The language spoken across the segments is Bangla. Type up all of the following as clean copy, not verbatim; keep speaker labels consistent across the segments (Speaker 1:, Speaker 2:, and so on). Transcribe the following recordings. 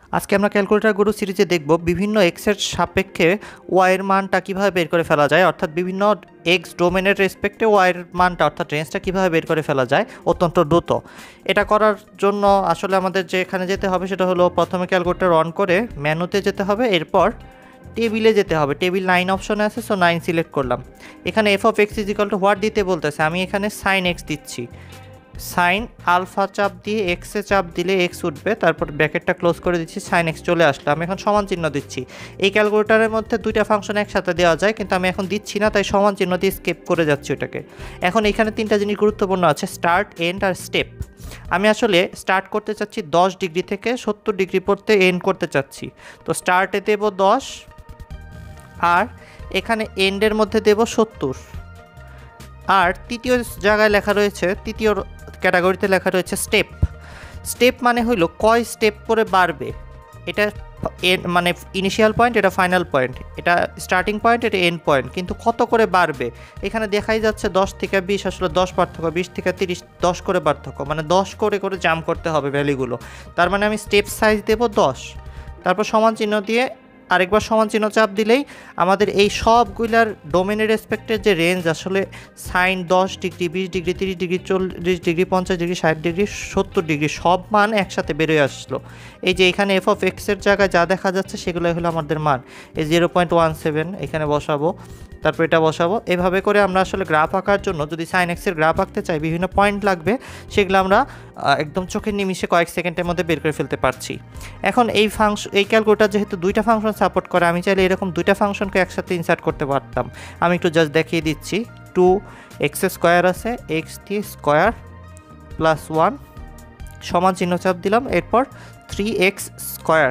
Speaker 1: আজকে আমরা ক্যালকুলেটর গুরু সিরিজে দেখব বিভিন্ন এক্সের সাপেক্ষে ওয়াইয়ের মানটা কীভাবে বের করে ফেলা যায়, অর্থাৎ বিভিন্ন এক্স ডোমেনের রেসপেক্টে ওয়াইয়ের মানটা অর্থাৎ রেঞ্জটা কীভাবে বের করে ফেলা যায় অত্যন্ত দ্রুত। এটা করার জন্য আসলে আমাদের যে এখানে যেতে হবে সেটা হলো প্রথমে ক্যালকুলেটর অন করে মেনুতে যেতে হবে, এরপর টেবিলে যেতে হবে। টেবিল 9 অপশনে আছে, সো 9 সিলেক্ট করলাম। এখানে F of X is equal to what দিতে বলতেছে, আমি এখানে সাইন এক্স দিচ্ছি। সাইন আলফা চাপ দিয়ে এক্সে চাপ দিলে এক্স উঠবে, তারপর ব্র্যাকেটটা ক্লোজ করে দিচ্ছি, সাইন এক্স চলে আসলো। আমি এখন সমান চিহ্ন দিচ্ছি। এই ক্যালকুলেটারের মধ্যে দুইটা ফাংশন একসাথে দেওয়া যায়, কিন্তু আমি এখন দিচ্ছি না, তাই সমান চিহ্ন দিয়ে স্কেপ করে যাচ্ছি ওটাকে। এখন এখানে তিনটা জিনিস গুরুত্বপূর্ণ আছে, স্টার্ট, এন্ড আর স্টেপ। আমি আসলে স্টার্ট করতে চাচ্ছি 10 ডিগ্রি থেকে 70 ডিগ্রি পড়তে এন্ড করতে চাচ্ছি, তো স্টার্টে দেব 10 আর এখানে এন্ডের মধ্যে দেব 70। আর তৃতীয় জায়গায় লেখা রয়েছে, তৃতীয় ক্যাটাগরিতে লেখা রয়েছে স্টেপ। স্টেপ মানে হইল কয় স্টেপ করে বাড়বে। এটা মানে ইনিশিয়াল পয়েন্ট, এটা ফাইনাল পয়েন্ট, এটা স্টার্টিং পয়েন্ট, এটা এন্ড পয়েন্ট, কিন্তু কত করে বাড়বে এখানে দেখাই যাচ্ছে 10 থেকে 20, আসলে 10 পার্থক্য, 20 থেকে 30 10 করে পার্থক্য, মানে 10 করে করে জাম্প করতে হবে ভ্যালুগুলো। তার মানে আমি স্টেপ সাইজ দেব 10, তারপর সমান চিহ্ন দিয়ে আরেকবার সমান চিহ্ন চাপ দিলেই আমাদের এই সবগুলার ডোমেনের রেসপেক্টের যে রেঞ্জ, আসলে sine 10 degree, 20 degree, 30 degree, 40 degree, 50 degree, 60 degree, 70 degree সব মান একসাথে বেরোয় আসলো। এই যে এখানে এফ অফ এক্সের জায়গায় যা দেখা যাচ্ছে সেগুলোই হলো আমাদের মান। এই 0.17 এখানে বসাবো, তারপর এটা বসাবো। এভাবে করে আমরা আসলে গ্রাফ আঁকার জন্য যদি সাইন এক্সের গ্রাফ আঁকতে চাই, বিভিন্ন পয়েন্ট লাগবে, সেগুলো আমরা একদম চোখের নিমিষে কয়েক সেকেন্ডের মধ্যে বের করে ফেলতে পারছি। এখন এই ক্যালকুলেটর যেহেতু দুইটা ফাংশন সাপোর্ট করে, আমি চাইলে এরকম দুইটা ফাংশনকে একসাথে ইনসার্ট করতে পারতাম। আমি একটু জাস্ট দেখিয়ে দিচ্ছি। 2x স্কোয়ার আছে, এক্স টি স্কোয়ার প্লাস 1 সমান চিহ্ন চাপ দিলাম, এরপর 3x স্কোয়ার,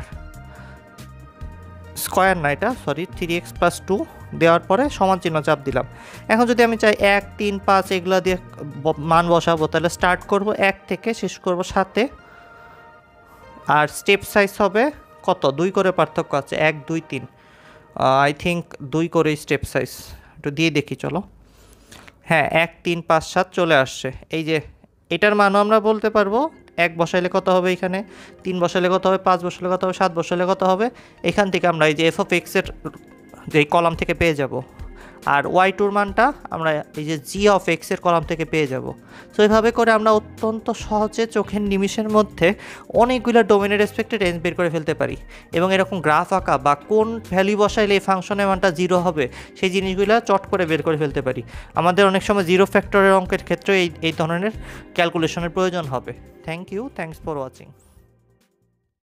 Speaker 1: স্কোয়ার না এটা, সরি, 3x প্লাস 2 দেওয়ার পরে সমান চিহ্ন চাপ দিলাম। এখন যদি আমি চাই 1, 3, 5 এগুলো দিয়ে মান বসাবো, তাহলে স্টার্ট করব 1 থেকে, শেষ করব 7-এ। আর স্টেপ সাইজ হবে কত, 2 করে পার্থক্য আছে, 1, 2, 3, আই থিঙ্ক 2 করে স্টেপ সাইজ, একটু দিয়ে দেখি চলো। হ্যাঁ, 1, 3, 5, 7 চলে আসছে। এই যে এটার মানও আমরা বলতে পারবো, 1 বসাইলে কত হবে, এখানে 3 বসাইলে কত হবে, 5 বসাইলে কত হবে, 7 বসাইলে কত হবে, এখান থেকে আমরা এই যে এফ অফ এক্সের যে কলাম থেকে পেয়ে যাব। আর ওয়াই টুর মানটা আমরা এই যে জি অফ এক্সের কলাম থেকে পেয়ে যাব। সো এইভাবে করে আমরা অত্যন্ত সহজে চোখের নিমিষের মধ্যে অনেকগুলো ডোমেনের রেসপেক্টে রেঞ্জ বের করে ফেলতে পারি, এবং এরকম গ্রাফ আঁকা বা কোন ভ্যালু বসাইলে এই ফাংশনের মানটা 0 হবে সেই জিনিসগুলো চট করে বের করে ফেলতে পারি। আমাদের অনেক সময় 0 ফ্যাক্টরের অঙ্কের ক্ষেত্রে এই ধরনের ক্যালকুলেশনের প্রয়োজন হবে। Thanks for watching.